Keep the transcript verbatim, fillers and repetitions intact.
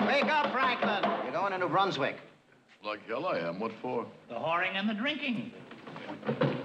Wake up, Franklin. You're going to New Brunswick. Like hell I am. What for? The whoring and the drinking.